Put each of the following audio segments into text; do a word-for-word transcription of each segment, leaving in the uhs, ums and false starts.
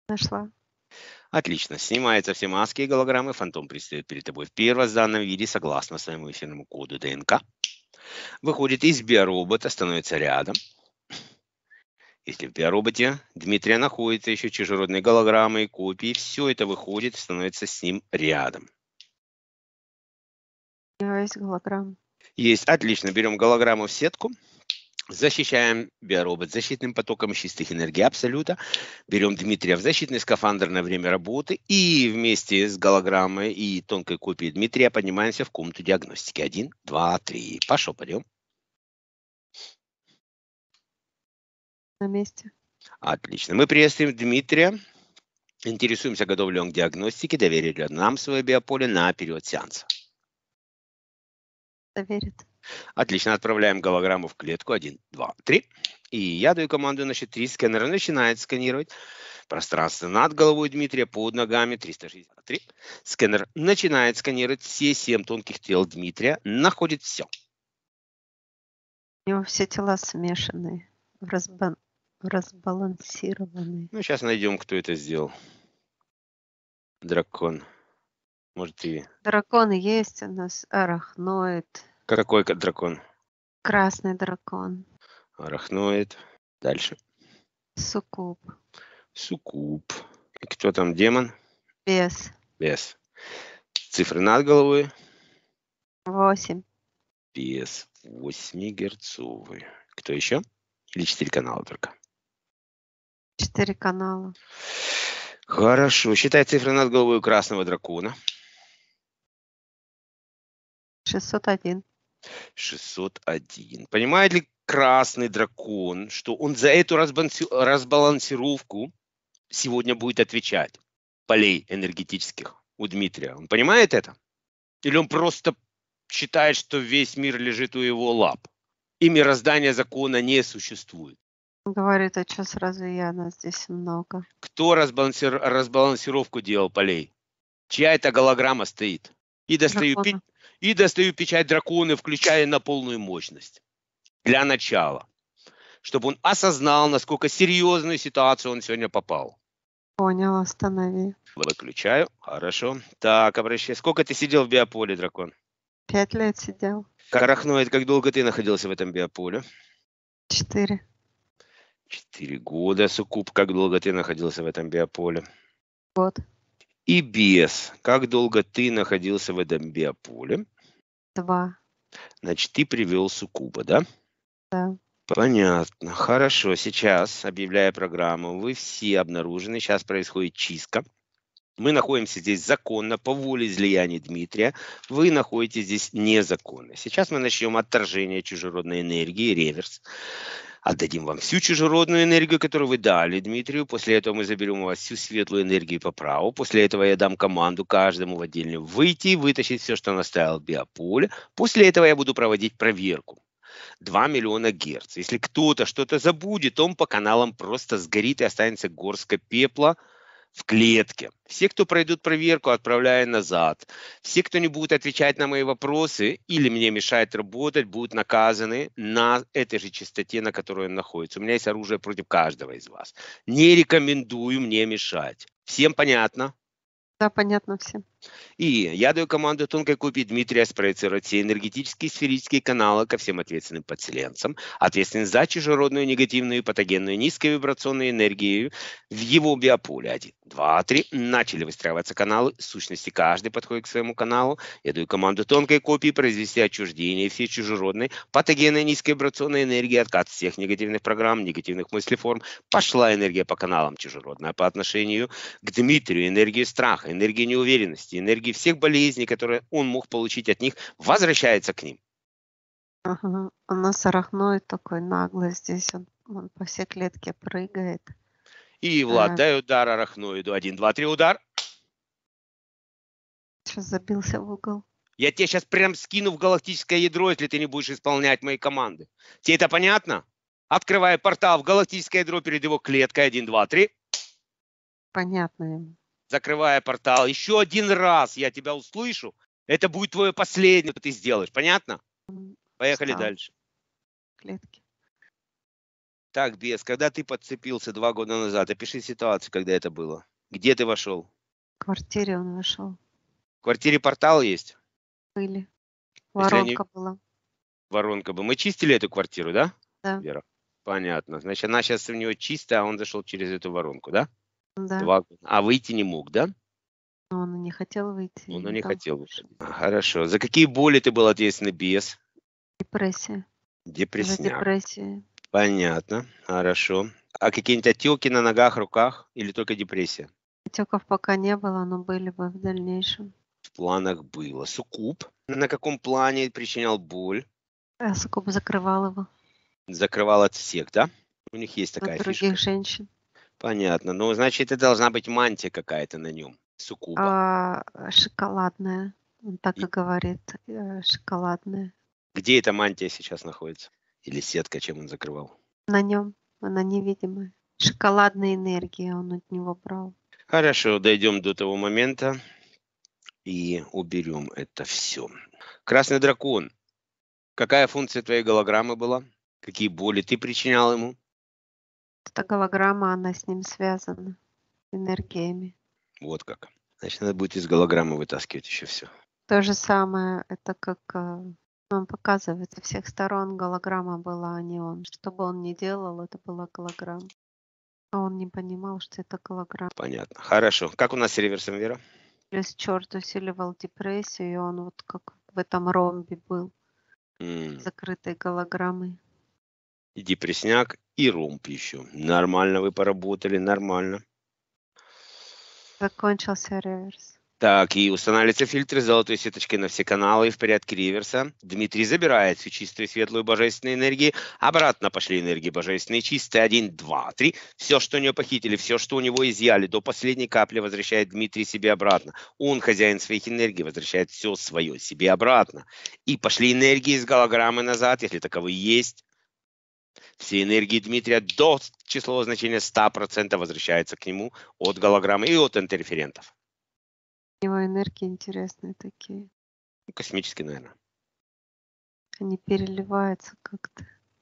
Нашла. Отлично. Снимаются все маски и голограммы. Фантом предстает перед тобой в первозданном виде, согласно своему эфирному коду ДНК. Выходит из биоробота, становится рядом. Если в биороботе Дмитрия находится еще чужеродные голограммы и копии, все это выходит и становится с ним рядом. У него есть голограмма. Есть. Отлично. Берем голограмму в сетку. Защищаем биоробот защитным потоком чистых энергий Абсолюта. Берем Дмитрия в защитный скафандр на время работы и вместе с голограммой и тонкой копией Дмитрия поднимаемся в комнату диагностики. Один, два, три. Пошел, пойдем. На месте. Отлично. Мы приветствуем Дмитрия. Интересуемся, готов ли он к диагностике, доверит ли он нам свое биополе на период сеанса. Доверит. Отлично. Отправляем голограмму в клетку. Один, два, три. И я даю команду на счет три. Сканер начинает сканировать пространство над головой Дмитрия, под ногами. триста шестьдесят три. Сканер начинает сканировать все семь тонких тел Дмитрия. Находит все. У него все тела смешанные, разбан... разбалансированные. Ну, сейчас найдем, кто это сделал. Дракон. Может, и... Дракон есть у нас, арахноид. Какой дракон? Красный дракон. Арахноид. Дальше. Суккуб. Суккуб. И кто там, демон? Бес. Бес. Цифры над головой? Восемь. Бес. восьмигерцовый. Кто еще? Или четыре канала только? Четыре канала. Хорошо. Считай цифры над головой у красного дракона. шестьсот один. шестьсот один. Понимает ли красный дракон, что он за эту разбаланси... разбалансировку сегодня будет отвечать? Полей энергетических у Дмитрия. Он понимает это? Или он просто считает, что весь мир лежит у его лап? И мироздания закона не существует? Говорит, а что сразу я, нас здесь много. Кто разбалансир... разбалансировку делал полей? Чья это голограмма стоит? И достаю, пи... и достаю печать дракона, включая на полную мощность. Для начала. Чтобы он осознал, насколько серьезную ситуацию он сегодня попал. Понял, останови. Выключаю. Хорошо. Так, обращайся. Сколько ты сидел в биополе, дракон? Пять лет сидел. Арахноид, как долго ты находился в этом биополе? Четыре. Четыре года. Суккуб, как долго ты находился в этом биополе? Год. И Бес, как долго ты находился в этом биополе? Два. Значит, ты привел Суккуба, да? Да. Понятно. Хорошо. Сейчас, объявляя программу, вы все обнаружены. Сейчас происходит чистка. Мы находимся здесь законно, по воле излияния Дмитрия. Вы находитесь здесь незаконно. Сейчас мы начнем отторжение чужеродной энергии, реверс. Отдадим вам всю чужеродную энергию, которую вы дали Дмитрию. После этого мы заберем у вас всю светлую энергию по праву. После этого я дам команду каждому в отдельно выйти и вытащить все, что наставил биополе. После этого я буду проводить проверку. два миллиона герц. Если кто-то что-то забудет, он по каналам просто сгорит и останется горстка пепла в клетке. Все, кто пройдут проверку, отправляю назад. Все, кто не будет отвечать на мои вопросы или мне мешает работать, будут наказаны на этой же частоте, на которой он находится. У меня есть оружие против каждого из вас. Не рекомендую мне мешать. Всем понятно? Да, понятно всем. И я даю команду тонкой копии Дмитрия спроецировать все энергетические сферические каналы ко всем ответственным подселенцам, ответственным за чужеродную негативную патогенную низковибрационную энергию в его биополе. Один, два, три. Начали выстраиваться каналы. В сущности, каждый подходит к своему каналу. Я даю команду тонкой копии произвести отчуждение всей чужеродной патогенной низковибрационной энергии, откат всех негативных программ, негативных мыслеформ. Пошла энергия по каналам чужеродная по отношению к Дмитрию, энергию страха, энергию неуверенности, энергии всех болезней, которые он мог получить от них, возвращается к ним. Ага. У нас арахноид такой наглый здесь, он, он по всей клетке прыгает. И, Влад, а... дай удар арахноиду. Один, два, три, удар. Сейчас забился в угол. Я тебе сейчас прям скину в галактическое ядро, если ты не будешь исполнять мои команды. Тебе это понятно? Открывай портал в галактическое ядро перед его клеткой. Один, два, три. Понятно ему. Закрывая портал. Еще один раз я тебя услышу. Это будет твое последнее, что ты сделаешь. Понятно? Поехали Встал. дальше. Клетки. Так, бес, когда ты подцепился два года назад, опиши ситуацию, когда это было. Где ты вошел? В квартире он вошел. В квартире портал есть? Были. Если они... Воронка была. Воронка бы. Мы чистили эту квартиру, да, Да, Вера? Понятно. Значит, она сейчас у него чистая, а он зашел через эту воронку, да? да. Два года. А выйти не мог, да? Но он и не хотел выйти, Он и не там хотел вышел. выходить. А, Хорошо. За какие боли ты был ответственный, бес? Депрессия. За Депрессняк. депрессию. Понятно. Хорошо. А какие-нибудь отеки на ногах, руках или только депрессия? Отеков пока не было, но были бы в дальнейшем. В планах было. Суккуб. На каком плане причинял боль? Я сугубо закрывал его Закрывал от всех, да? У них есть от такая других фишка. женщин. Понятно. Ну, значит, это должна быть мантия какая-то на нем. Суккуба. А, шоколадная. Он так И и говорит. э, Шоколадная. где эта мантия сейчас находится? Или сетка, чем он закрывал? На нем она невидимая. Шоколадная энергия он от него брал. Хорошо, дойдем до того момента и уберем это все. Красный дракон. Какая функция твоей голограммы была? Какие боли ты причинял ему? Эта голограмма, она с ним связана энергиями. Вот как. Значит, надо будет из голограммы вытаскивать еще все. То же самое, это как э, он показывает со всех сторон голограмма была, а не он. Что бы он ни делал, это была голограмма. А он не понимал, что это голограмма. Понятно. Хорошо. Как у нас с реверсом, Вера? Плюс черт усиливал депрессию, и он вот как в этом ромбе был, М, закрытой голограммой. И депресняк, и ромб еще. Нормально вы поработали, нормально. Закончился реверс. Так, и устанавливаются фильтры с золотой сеточкой на все каналы в порядке реверса. Дмитрий забирает всю чистую, светлую, божественную энергию. Обратно пошли энергии божественные, чистые. Один, два, три. Все, что у него похитили, все, что у него изъяли, до последней капли возвращает Дмитрий себе обратно. Он, хозяин своих энергий, возвращает все свое себе обратно. И пошли энергии из голограммы назад, если таковые есть. Все энергии Дмитрия до числового значения ста процентов возвращаются к нему от голограммы и от интерферентов. У него энергии интересные такие. Ну, космические, наверное. Они переливаются как-то.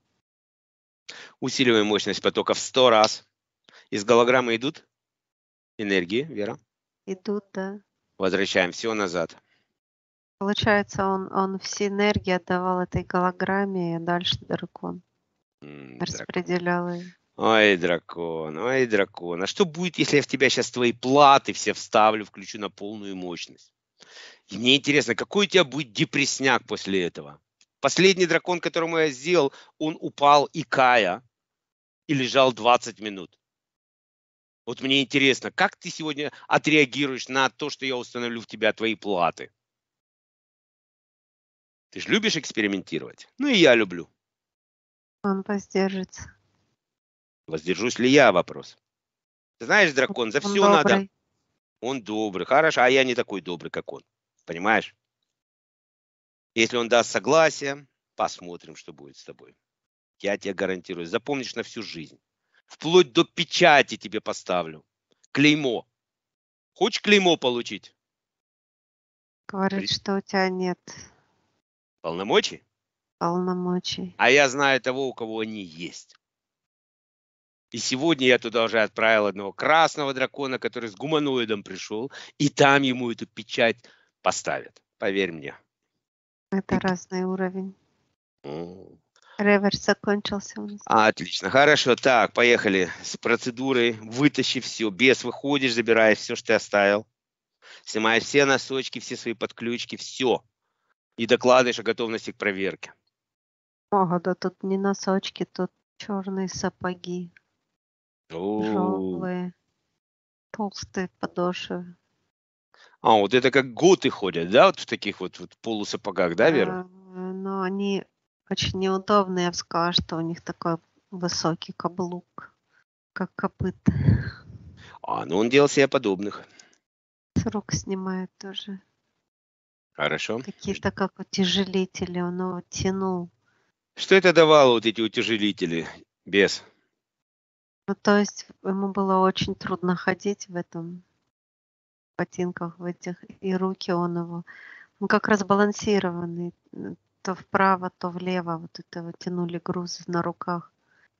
Усиливаем мощность потока в сто раз. Из голограммы идут энергии, Вера. Идут, да. Возвращаем все назад. Получается, он, он все энергии отдавал этой голограмме, и дальше дракон М, дракон. распределял ее. Ой, дракон, ой, дракон. А что будет, если я в тебя сейчас твои платы все вставлю, включу на полную мощность? И мне интересно, какой у тебя будет депрессняк после этого? Последний дракон, которому я сделал, он упал икая и лежал двадцать минут. Вот мне интересно, как ты сегодня отреагируешь на то, что я установлю в тебя твои платы? Ты же любишь экспериментировать? Ну и я люблю. Он воздержится. Воздержусь ли я, вопрос. Ты знаешь, дракон, за Он все надо. добрый. Он добрый, хорошо, а я не такой добрый, как он. Понимаешь? Если он даст согласие, посмотрим, что будет с тобой. Я тебе гарантирую, запомнишь на всю жизнь. Вплоть до печати тебе поставлю. Клеймо. Хочешь клеймо получить? Говорит, При- что у тебя нет Полномочий? полномочий. А я знаю того, у кого они есть. И сегодня я туда уже отправил одного красного дракона, который с гуманоидом пришел, и там ему эту печать поставят. Поверь мне. Это И- разный уровень. М. Реверс закончился у нас. Отлично, хорошо. Так, поехали с процедурой. Вытащи все. Без выходишь, забираешь все, что ты оставил. Снимаешь все носочки, все свои подключки, все. И докладываешь о готовности к проверке. Ого, да тут не носочки, тут черные сапоги, О, тяжелые, толстые подошвы. А, вот это как готы ходят, да, вот в таких вот, вот полусапогах, да, Вера? Э, Но они очень неудобные. Я бы сказала, что у них такой высокий каблук, как копыта. А, ну он делал себе подобных. С рук снимает тоже. Хорошо. Какие-то как утяжелители он его тянул. Что это давало, вот эти утяжелители? Без. Ну, то есть ему было очень трудно ходить в этом ботинках, в этих, и руки он его, он как разбалансированный, м, то вправо, то влево, вот это вот тянули груз на руках.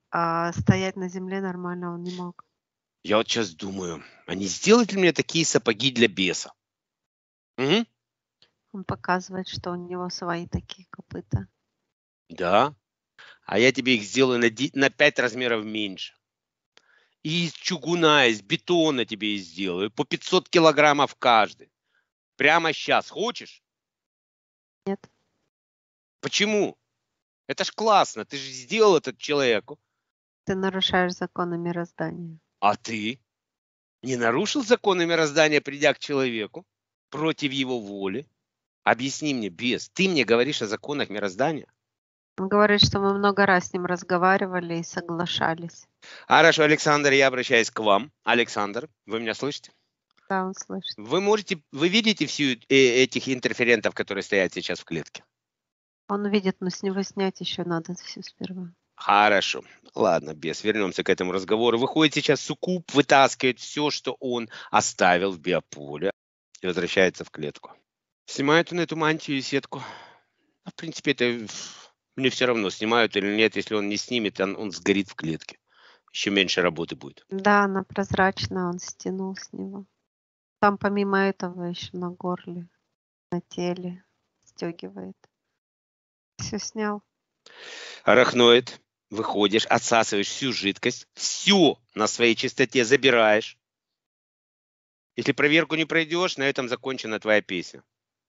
а стоять на земле нормально он не мог. Я вот сейчас думаю, а не сделать ли мне такие сапоги для беса? Мгм. Он показывает, что у него свои такие копыта. Да. А я тебе их сделаю на, ди- на пять размеров меньше. И из чугуна, из бетона тебе и сделаю. По пятьсот килограммов каждый. Прямо сейчас. Хочешь? Нет, Почему? Это ж классно. Ты же сделал это человеку. ты нарушаешь законы мироздания. А ты не нарушил законы мироздания, придя к человеку против его воли? Объясни мне, бес, ты мне говоришь о законах мироздания? Он говорит, что мы много раз с ним разговаривали и соглашались. Хорошо, Александр, я обращаюсь к вам. Александр, вы меня слышите? Да, он слышит. Вы можете, вы видите всю э, этих интерферентов, которые стоят сейчас в клетке? Он видит, но с него снять еще надо все сперва. Хорошо. Ладно, бес, вернемся к этому разговору. Выходит сейчас суккуб, вытаскивает все, что он оставил в биополе и возвращается в клетку. Снимает он эту мантию и сетку. А, в принципе, это мне все равно, снимают или нет. Если он не снимет, он, он сгорит в клетке. Еще меньше работы будет. Да, она прозрачная, он стянул с него. Там помимо этого еще на горле, на теле стегивает. Все снял. Арахноид. Выходишь, отсасываешь всю жидкость, все на своей чистоте забираешь. Если проверку не пройдешь, на этом закончена твоя песня.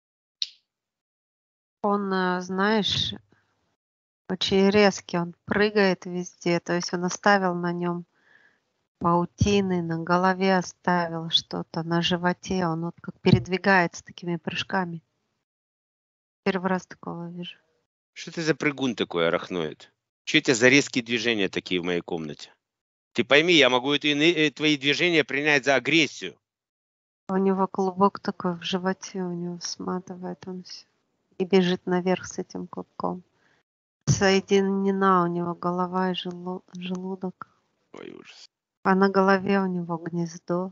Он, э, знаешь, очень резкий, он прыгает везде. То есть он оставил на нем паутины, на голове оставил что-то, на животе. Он вот как передвигается такими прыжками. Первый раз такого вижу. Что ты за прыгун такой, арахноид? Что это за резкие движения такие в моей комнате? Ты пойми, я могу эти, э, твои движения принять за агрессию. У него клубок такой в животе, у него сматывает он все. И бежит наверх с этим клубком. Соединена у него голова и желу- желудок. Ой, ужас. А на голове у него гнездо.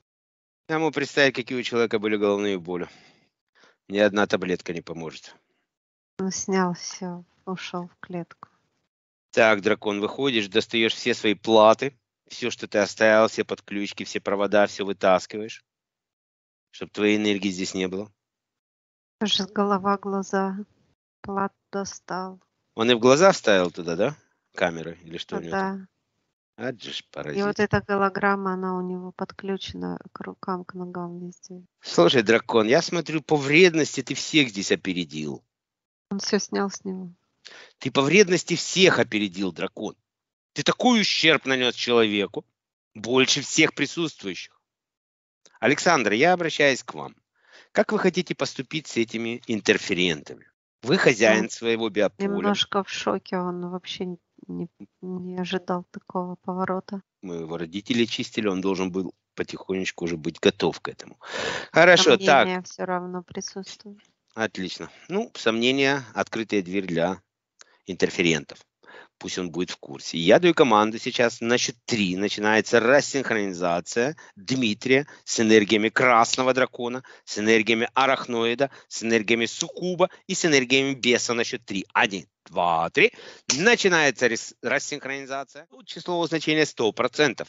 Я могу представить, какие у человека были головные боли. Ни одна таблетка не поможет. Он снял все, ушел в клетку. Так, дракон, выходишь, достаешь все свои платы, все, что ты оставил, все подключки, все провода, все вытаскиваешь, чтобы твоей энергии здесь не было. Тоже голова, глаза. Плат достал. Он и в глаза вставил туда, да? Камеры или что у него там? Да. А же ж И паразит. вот эта голограмма, она у него подключена к рукам, к ногам везде. Слушай, дракон, я смотрю, по вредности ты всех здесь опередил. Он все снял с него. Ты по вредности всех опередил, дракон. Ты такой ущерб нанес человеку, больше всех присутствующих. Александр, я обращаюсь к вам. Как вы хотите поступить с этими интерферентами? Вы хозяин Он своего биополя. немножко в шоке, он вообще не, не ожидал такого поворота. Мы его родители чистили, он должен был потихонечку уже быть готов к этому. Хорошо, так, Сомнения все равно присутствуют. отлично. Ну, сомнения, открытая дверь для интерферентов. Пусть он будет в курсе. Я даю команду сейчас на счет три. Начинается рассинхронизация Дмитрия с энергиями красного дракона, с энергиями арахноида, с энергиями суккуба и с энергиями беса на счет три. Один, два, три. Начинается рас- рассинхронизация. Ну, числового значения сто процентов.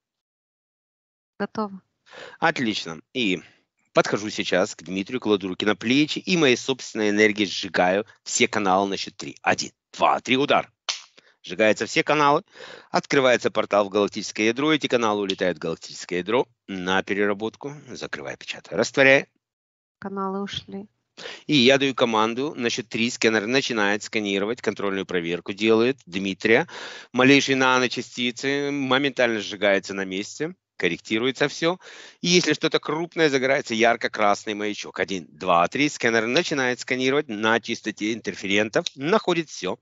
Готово. Отлично. И подхожу сейчас к Дмитрию, кладу руки на плечи и моей собственной энергией сжигаю все каналы на счет три. Один, два, три, удар. Сжигаются все каналы, открывается портал в галактическое ядро, эти каналы улетают в галактическое ядро на переработку, закрывая, печатая, растворяя. Каналы ушли. И я даю команду, на счет три сканер начинает сканировать, контрольную проверку делает Дмитрия. Малейшие наночастицы моментально сжигаются на месте, корректируется все. И если что-то крупное, загорается ярко-красный маячок. Один, два, три. Сканер начинает сканировать на частоте интерферентов, находит все.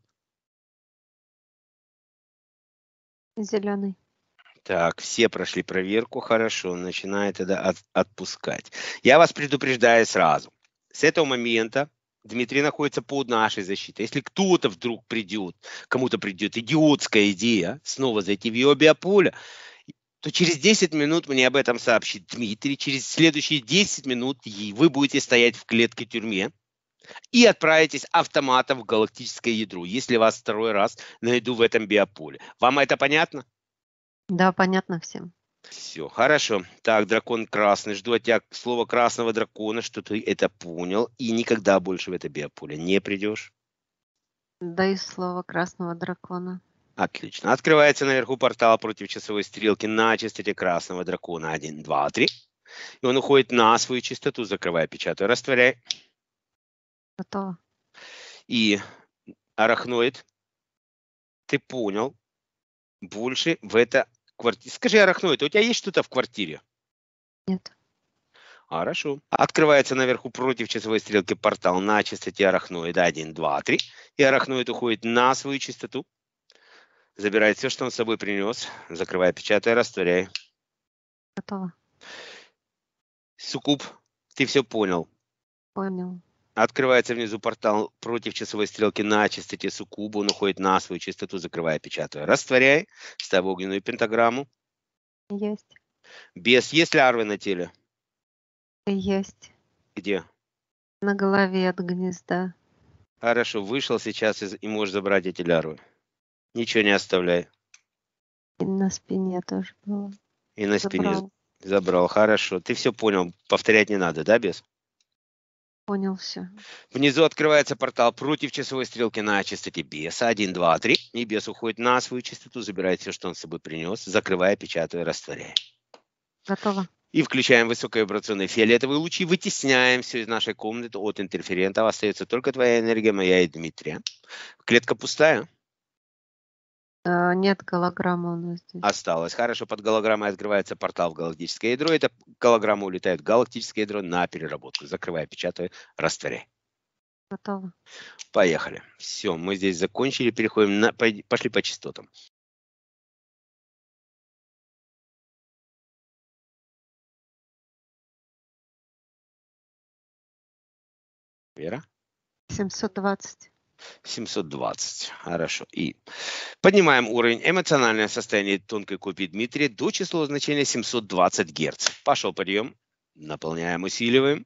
Зеленый. Так, все прошли проверку, хорошо, начинает тогда от- отпускать. Я вас предупреждаю сразу. С этого момента Дмитрий находится под нашей защитой. Если кто-то вдруг придет, кому-то придет идиотская идея снова зайти в его биополе, то через десять минут мне об этом сообщит Дмитрий. Через следующие десять минут и вы будете стоять в клетке тюрьме. и отправитесь автоматом в галактическое ядро, если вас второй раз найду в этом биополе. Вам это понятно? Да, понятно всем. Все, хорошо. Так, дракон красный. Жду от тебя слова красного дракона, что ты это понял, и никогда больше в это биополе не придешь. Даю слово красного дракона. Отлично. Открывается наверху портал против часовой стрелки на частоте красного дракона. Один, два, три. И он уходит на свою частоту, закрывая, печатаю, растворяй. Готово. И арахноид, ты понял, больше в это квартире. Скажи, арахноид, у тебя есть что-то в квартире? Нет. Хорошо. Открывается наверху против часовой стрелки портал на частоте арахноида один, два, три. И арахноид уходит на свою частоту. Забирает все, что он с собой принес. Закрывая, печатая, растворяй. Готово. Суккуб, ты все понял. Понял. Открывается внизу портал против часовой стрелки на частоте суккуба. Он уходит на свою частоту, закрывая, печатая. Растворяй. Ставь огненную пентаграмму. Есть. Бес, есть лярвы на теле? Есть. Где? На голове от гнезда. Хорошо, вышел сейчас из- и можешь забрать эти лярвы. Ничего не оставляй. И на спине тоже было. И на спине Забрал. забрал. Хорошо. Ты все понял. Повторять не надо, да, Бес? Понял все. Внизу открывается портал против часовой стрелки на частоте беса. один, два, три. И бес уходит на свою частоту, забирает все, что он с собой принес, закрывая, печатая, растворяя. Готово. И включаем высоковибрационные фиолетовые лучи, вытесняем все из нашей комнаты от интерферентов. Остается только твоя энергия, моя и Дмитрия. Клетка пустая? А, нет голограммы у нас здесь. Осталось. Хорошо, под голограммой открывается портал в галактическое ядро. Эта голограмма улетает в галактическое ядро на переработку. Закрывая, печатая, растворяй. Готово. Поехали. Все, мы здесь закончили. Переходим на... Пошли по частотам. Вера? семьсот двадцать. семьсот двадцать. Хорошо. И поднимаем уровень эмоциональное состояние тонкой копии Дмитрия до числа значения семьсот двадцать Гц. Пошел подъем. Наполняем, усиливаем.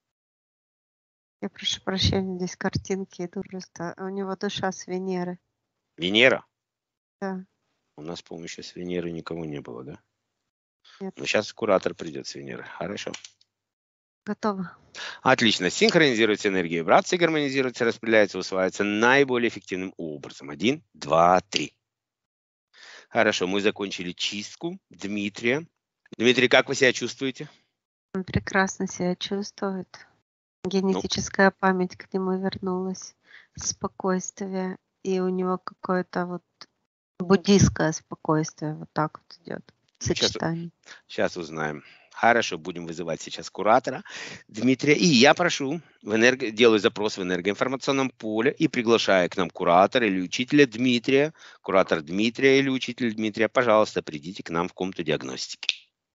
Я прошу прощения, здесь картинки идут просто. У него душа с Венеры. Венера? Да. У нас, по-моему, еще с Венеры никого не было, да? Нет. Но сейчас куратор придет с Венеры. Хорошо. Готово. Отлично. Синхронизируется энергия вибрации, гармонизируется, распределяется, усваивается наиболее эффективным образом. Один, два, три. Хорошо, мы закончили чистку Дмитрия. Дмитрий, как вы себя чувствуете? Он прекрасно себя чувствует. Генетическая ну. память к нему вернулась. Спокойствие. И у него какое-то вот буддийское спокойствие. Вот так вот идет. Сочетание. Сейчас, сейчас узнаем. Хорошо, будем вызывать сейчас куратора Дмитрия. И я прошу, в энерго... делаю запрос в энергоинформационном поле и приглашаю к нам куратора или учителя Дмитрия. Куратор Дмитрия или учитель Дмитрия, пожалуйста, придите к нам в комнату диагностики.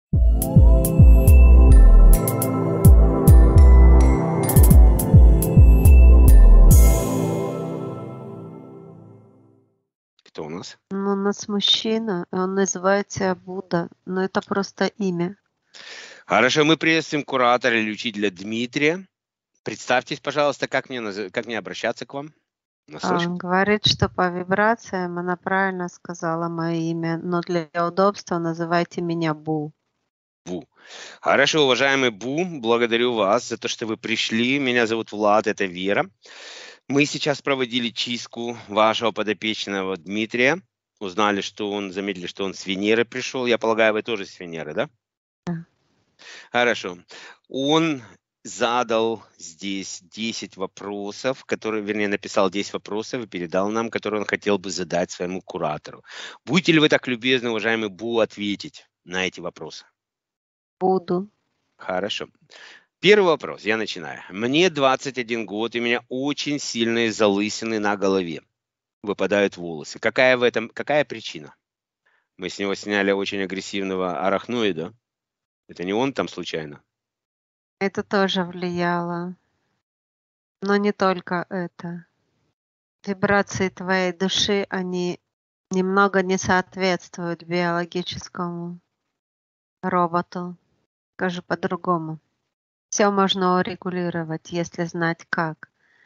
Кто у нас? Ну, у нас мужчина, он называется Будда, но это просто имя. Хорошо, мы приветствуем куратора или учителя Дмитрия. Представьтесь, пожалуйста, как мне, наз... как мне обращаться к вам? Он говорит, что по вибрациям она правильно сказала мое имя, но для удобства называйте меня Бу. Бу. Хорошо, уважаемый Бу, благодарю вас за то, что вы пришли. Меня зовут Влад, это Вера. Мы сейчас проводили чистку вашего подопечного Дмитрия. Узнали, что он, заметили, что он с Венеры пришел. Я полагаю, вы тоже с Венеры, да? Да. Хорошо. Он задал здесь десять вопросов, которые, вернее, написал десять вопросов и передал нам, которые он хотел бы задать своему куратору. Будете ли вы так любезны, уважаемый Бу, ответить на эти вопросы? Буду. Хорошо. Первый вопрос, я начинаю. Мне двадцать один год, и у меня очень сильные залысины на голове. Выпадают волосы. Какая в этом, какая причина? Мы с него сняли очень агрессивного арахноида. Это не он там случайно? Это тоже влияло. Но не только это. Вибрации твоей души, они немного не соответствуют биологическому роботу. Скажу по-другому. Все можно урегулировать, если знать как.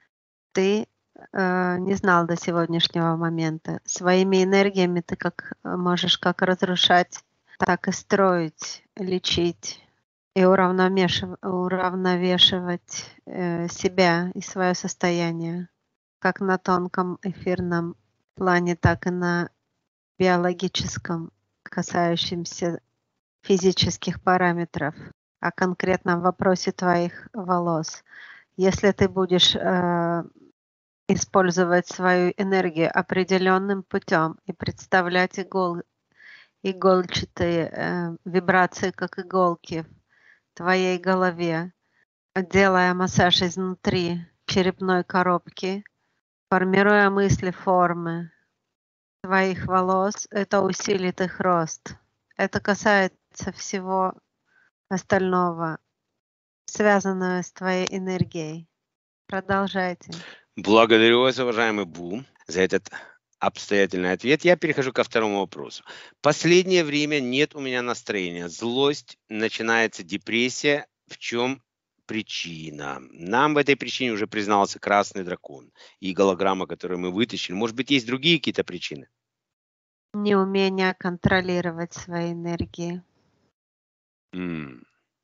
ты э, не знал до сегодняшнего момента. Своими энергиями ты как э, можешь как разрушать, так и строить, лечить и уравновешив- уравновешивать э, себя и свое состояние, как на тонком эфирном плане, так и на биологическом, касающемся физических параметров, о конкретном вопросе твоих волос. Если ты будешь э, использовать свою энергию определенным путем и представлять игол, игольчатые э, вибрации, как иголки в твоей голове, делая массаж изнутри черепной коробки, формируя мысли, формы твоих волос, это усилит их рост. Это касается всего остального, связанного с твоей энергией. Продолжайте. Благодарю вас, уважаемый Бу, за этот обстоятельный ответ. Я перехожу ко второму вопросу. Последнее время нет у меня настроения. Злость, начинается депрессия. В чем причина? Нам в этой причине уже признался красный дракон и голограмма, которую мы вытащили. Может быть, есть другие какие-то причины? Неумение контролировать свои энергии. М.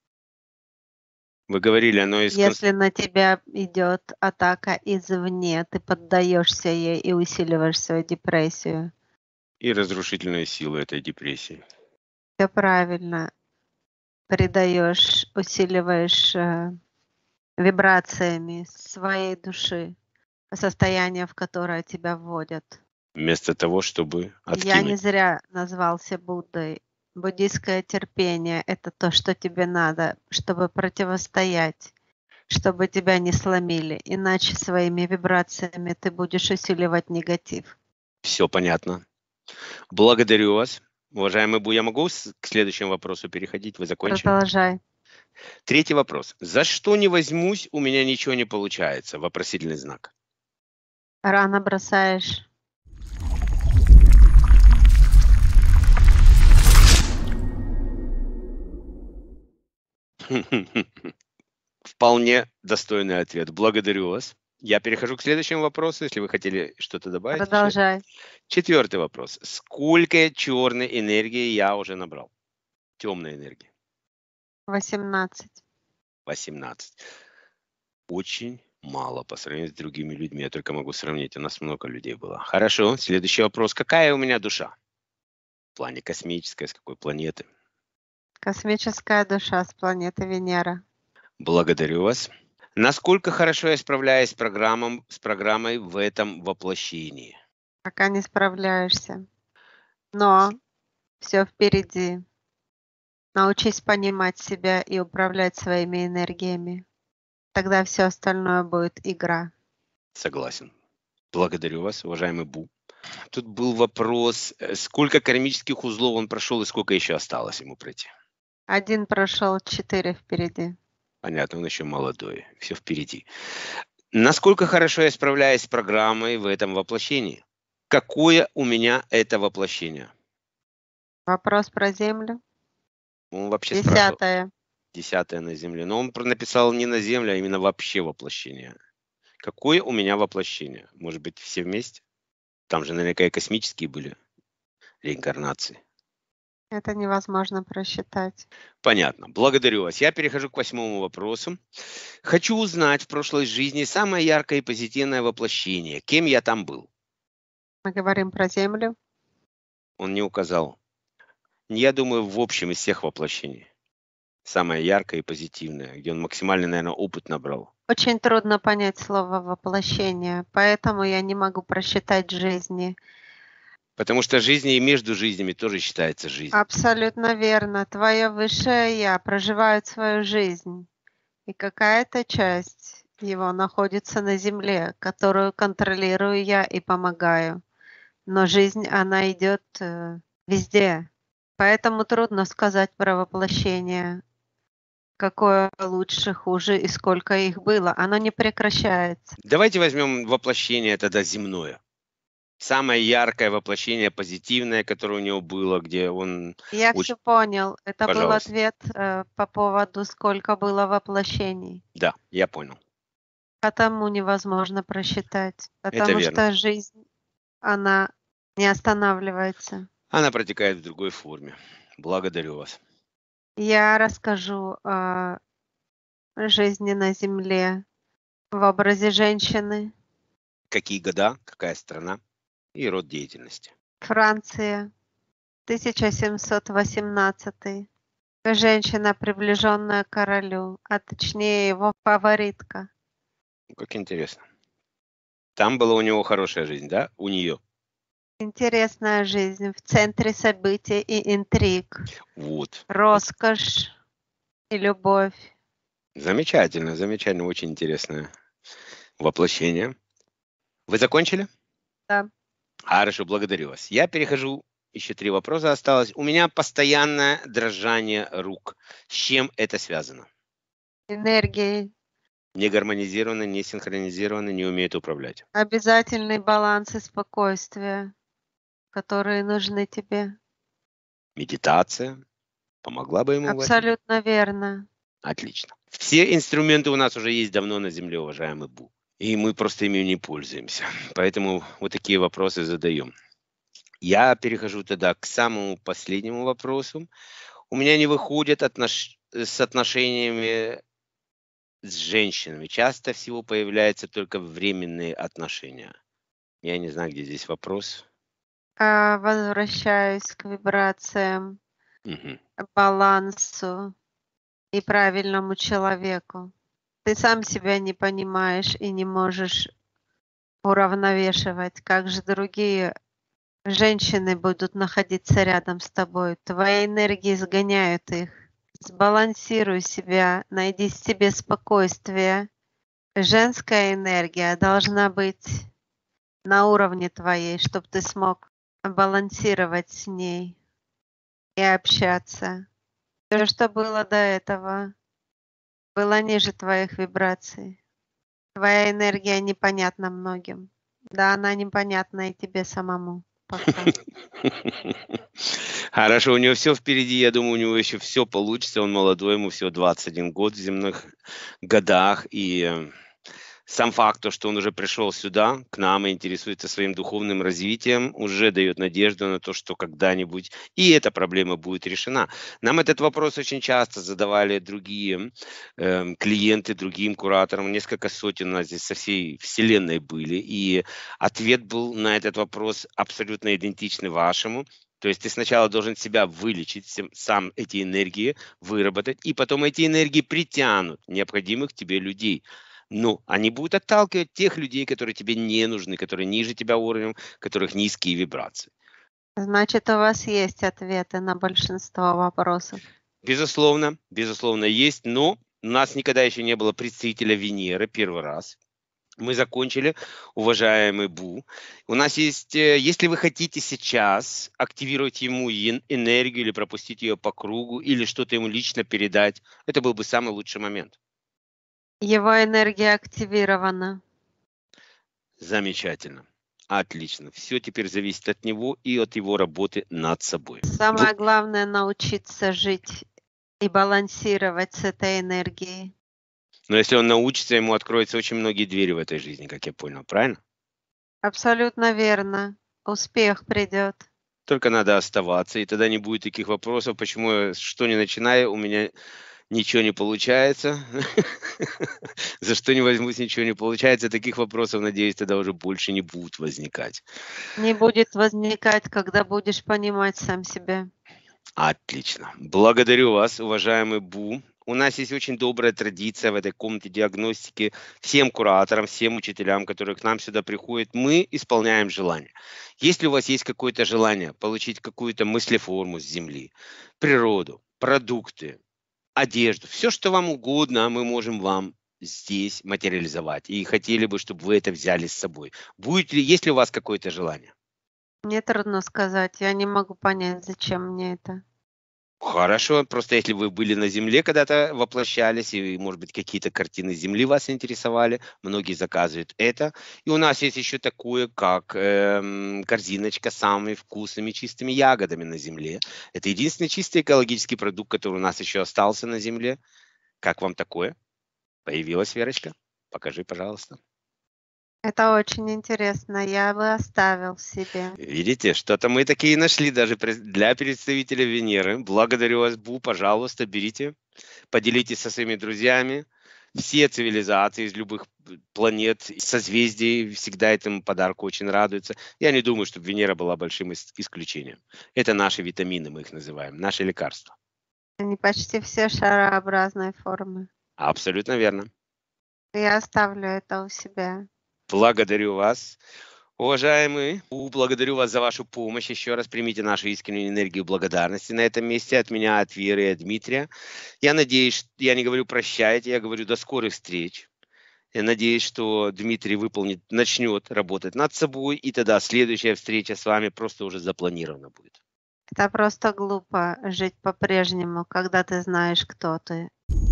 Вы говорили, оно из... Если на тебя идет атака извне, ты поддаешься ей и усиливаешь свою депрессию. И разрушительную силу этой депрессии. Все правильно. Придаешь, усиливаешь э, вибрациями своей души, состояние, в которое тебя вводят. Вместо того, чтобы откинуть. Я не зря назвался Буддой. Буддийское терпение – это то, что тебе надо, чтобы противостоять, чтобы тебя не сломили. Иначе своими вибрациями ты будешь усиливать негатив. Все понятно. Благодарю вас. Уважаемый Бу, я могу с- к следующему вопросу переходить? Вы закончили? Продолжай. Третий вопрос. За что не возьмусь, у меня ничего не получается? Вопросительный знак. Рано бросаешь. Вполне достойный ответ. Благодарю вас. Я перехожу к следующему вопросу, если вы хотели что-то добавить. еще. Продолжай. Четвертый вопрос. Сколько черной энергии я уже набрал? Темной энергии. восемнадцать. восемнадцать. Очень мало по сравнению с другими людьми. Я только могу сравнить. У нас много людей было. Хорошо. Следующий вопрос. Какая у меня душа? В плане космической, с какой планеты? Космическая душа с планеты Венера. Благодарю вас. Насколько хорошо я справляюсь с, программом, с программой в этом воплощении? Пока не справляешься. Но все впереди. Научись понимать себя и управлять своими энергиями. Тогда все остальное будет игра. Согласен. Благодарю вас, уважаемый Бу. Тут был вопрос, э, сколько кармических узлов он прошел и сколько еще осталось ему пройти? Один прошел, четыре впереди. Понятно, он еще молодой. Все впереди. Насколько хорошо я справляюсь с программой в этом воплощении? Какое у меня это воплощение? Вопрос про Землю. Он вообще спрашивал. Десятое. Десятое на Земле. Но он про- написал не на Земле, а именно вообще воплощение. Какое у меня воплощение? Может быть, все вместе? Там же наверняка и космические были реинкарнации. Это невозможно просчитать. Понятно. Благодарю вас. Я перехожу к восьмому вопросу. Хочу узнать в прошлой жизни самое яркое и позитивное воплощение. Кем я там был? Мы говорим про Землю. Он не указал. Я думаю, в общем из всех воплощений. Самое яркое и позитивное, где он максимальный, наверное, опыт набрал. Очень трудно понять слово воплощение, поэтому я не могу просчитать жизни. Потому что жизни и между жизнями тоже считается жизнь. Абсолютно верно. Твое высшее я проживает свою жизнь. И какая-то часть его находится на земле, которую контролирую я и помогаю. Но жизнь, она идет э, везде. Поэтому трудно сказать про воплощение, какое лучше, хуже и сколько их было. Оно не прекращается. Давайте возьмем воплощение тогда земное. Самое яркое воплощение, позитивное, которое у него было, где он... Я очень- все понял. Это был Пожалуйста. ответ э, по поводу, сколько было воплощений. Да, я понял. Потому невозможно просчитать, Это потому верно. что жизнь, она не останавливается. Она протекает в другой форме. Благодарю вас. Я расскажу о жизни на Земле в образе женщины. Какие года, какая страна и род деятельности? Франция, тысяча семьсот восемнадцатый. Женщина, приближенная к королю, а точнее его фаворитка. Как интересно. Там была у него хорошая жизнь, да? У нее. Интересная жизнь в центре событий и интриг, Вот. роскошь и любовь. Замечательно, замечательно, очень интересное воплощение. Вы закончили? Да. Хорошо, благодарю вас. Я перехожу, еще три вопроса осталось. У меня постоянное дрожание рук. С чем это связано? Энергии, Не гармонизированы, не синхронизированы, не умеют управлять. обязательный баланс и спокойствие, которые нужны тебе. Медитация помогла бы ему в этом? Абсолютно верно. Отлично. Все инструменты у нас уже есть давно на Земле, уважаемый Бу. И мы просто ими не пользуемся. Поэтому вот такие вопросы задаем. Я перехожу тогда к самому последнему вопросу. У меня не выходят отнош... с отношениями с женщинами. Часто всего появляются только временные отношения. Я не знаю, где здесь вопрос. А, возвращаюсь к вибрациям, Мгм. балансу и правильному человеку. Ты сам себя не понимаешь и не можешь уравновешивать. Как же другие женщины будут находиться рядом с тобой? Твои энергии сгоняют их. Сбалансируй себя, найди в себе спокойствие. Женская энергия должна быть на уровне твоей, чтобы ты смог балансировать с ней и общаться. Все, что было до этого, было ниже твоих вибраций. Твоя энергия непонятна многим. Да, она непонятна и тебе самому пока. Хорошо, у него все впереди. Я думаю, у него еще все получится. Он молодой, ему всего двадцать один год в земных годах. И э, сам факт, то, что он уже пришел сюда, к нам и интересуется своим духовным развитием, уже дает надежду на то, что когда-нибудь и эта проблема будет решена. Нам этот вопрос очень часто задавали другие эм, клиенты, другим кураторам. Несколько сотен у нас здесь со всей вселенной были. И ответ был на этот вопрос абсолютно идентичный вашему. То есть ты сначала должен себя вылечить, сам- сам эти энергии выработать, и потом эти энергии притянут необходимых тебе людей. Ну, они будут отталкивать тех людей, которые тебе не нужны, которые ниже тебя уровнем, которых низкие вибрации. Значит, у вас есть ответы на большинство вопросов. Безусловно, безусловно, есть, но у нас никогда еще не было представителя Венеры первый раз. Мы закончили, уважаемый Бу. У нас есть, э, если вы хотите сейчас активировать ему ен- энергию или пропустить ее по кругу, или что-то ему лично передать, это был бы самый лучший момент. Его энергия активирована. Замечательно. Отлично. Все теперь зависит от него и от его работы над собой. Бл- Самое главное научиться жить и балансировать с этой энергией. Но если он научится, ему откроются очень многие двери в этой жизни, как я понял, правильно? Абсолютно верно. Успех придет. Только надо оставаться, и тогда не будет таких вопросов, почему я что не начинаю, у меня ничего не получается. За что не возьмусь, ничего не получается. Таких вопросов, надеюсь, тогда уже больше не будут возникать. Не будет возникать, когда будешь понимать сам себя. Отлично. Благодарю вас, уважаемый Бу. У нас есть очень добрая традиция в этой комнате диагностики. Всем кураторам, всем учителям, которые к нам сюда приходят, мы исполняем желания. Если у вас есть какое-то желание получить какую-то мыслеформу с Земли, природу, продукты, одежду, все, что вам угодно, мы можем вам здесь материализовать. И хотели бы, чтобы вы это взяли с собой. Будет ли, есть ли у вас какое-то желание? Мне трудно сказать. Я не могу понять, зачем мне это. Хорошо, просто если вы были на Земле когда-то, воплощались, и, может быть, какие-то картины Земли вас интересовали, многие заказывают это. И у нас есть еще такое, как эм, корзиночка с самыми вкусными чистыми ягодами на Земле. Это единственный чистый экологический продукт, который у нас еще остался на Земле. Как вам такое? Появилась, Верочка? Покажи, пожалуйста. Это очень интересно. Я бы оставил себе. Видите, что-то мы такие нашли даже пред- для представителя Венеры. Благодарю вас, Бу. Пожалуйста, берите, поделитесь со своими друзьями. Все цивилизации из любых планет, созвездий всегда этому подарку очень радуются. Я не думаю, чтобы Венера была большим ис- исключением. Это наши витамины, мы их называем, наши лекарства. Они почти все шарообразной формы. Абсолютно верно. Я оставлю это у себя. Благодарю вас. Уважаемые, У, благодарю вас за вашу помощь. Еще раз примите нашу искреннюю энергию благодарности на этом месте от меня, от Веры и от Дмитрия. Я надеюсь, что- я не говорю прощайте, я говорю до скорых встреч. Я надеюсь, что Дмитрий выполнит, начнет работать над собой, и тогда следующая встреча с вами просто уже запланирована будет. Это просто глупо жить по-прежнему, когда ты знаешь, кто ты.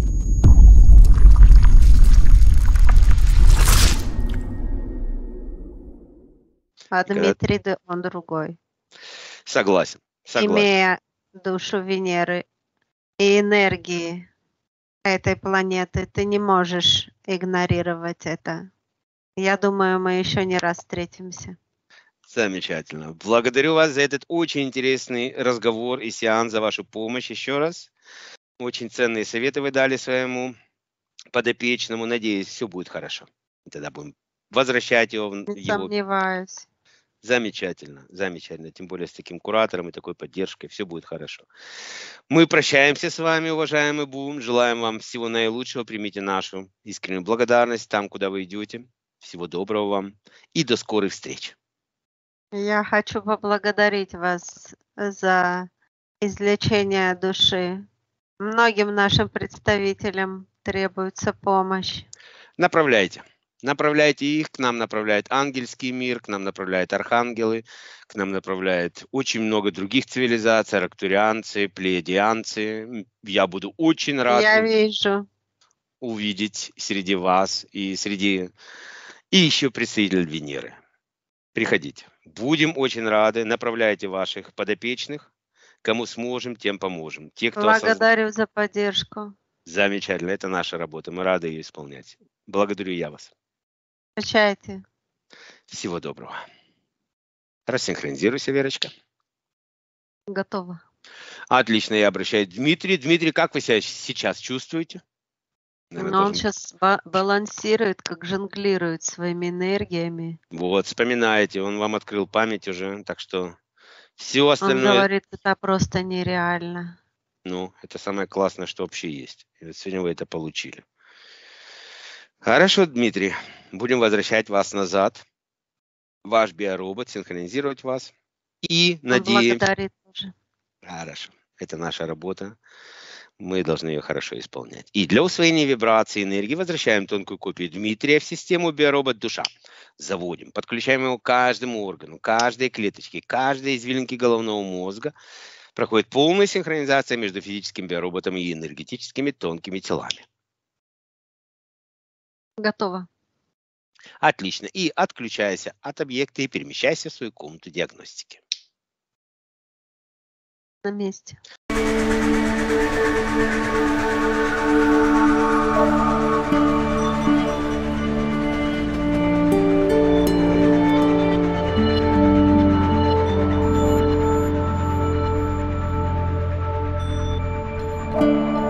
А Когда- Дмитрий, да, он другой. Согласен, согласен. Имея душу Венеры и энергии этой планеты, ты не можешь игнорировать это. Я думаю, мы еще не раз встретимся. Замечательно. Благодарю вас за этот очень интересный разговор и сеанс, за вашу помощь еще раз. Очень ценные советы вы дали своему подопечному. Надеюсь, все будет хорошо. И тогда будем возвращать его. в Не его... сомневаюсь. Замечательно, замечательно. Тем более с таким куратором и такой поддержкой. Все будет хорошо. Мы прощаемся с вами, уважаемый Бум. Желаем вам всего наилучшего. Примите нашу искреннюю благодарность там, куда вы идете. Всего доброго вам и до скорых встреч. Я хочу поблагодарить вас за излечение души. Многим нашим представителям требуется помощь. Направляйте. Направляйте их, к нам направляет ангельский мир, к нам направляют архангелы, к нам направляет очень много других цивилизаций, арктурианцы, плеядианцы. Я буду очень рад Я у- вижу. увидеть среди вас и среди и еще представитель Венеры. Приходите. Будем очень рады. Направляйте ваших подопечных. Кому сможем, тем поможем. Те, кто осозна- Благодарю за поддержку. Замечательно. Это наша работа. Мы рады ее исполнять. Благодарю я вас. Прощайте. Всего доброго. Рассинхронизируйся, Верочка. Готово. Отлично, я обращаюсь к Дмитрию. Дмитрий, как вы себя сейчас чувствуете? Наверное, Но он должен- сейчас балансирует, как жонглирует своими энергиями. Вот, вспоминаете, он вам открыл память уже, так что все Он остальное, говорит, это просто нереально. ну, это самое классное, что вообще есть. И вот сегодня вы это получили. Хорошо, Дмитрий, будем возвращать вас назад. Ваш биоробот, синхронизировать вас. И Он надеемся... благодарит уже. Хорошо, это наша работа. Мы должны ее хорошо исполнять. И для усвоения вибрации энергии возвращаем тонкую копию Дмитрия в систему биоробот душа. Заводим, подключаем его к каждому органу, каждой клеточке, каждой извилинке головного мозга. Проходит полная синхронизация между физическим биороботом и энергетическими тонкими телами. Готово. Отлично. И отключайся от объекта и перемещайся в свою комнату диагностики. На месте. Thank you.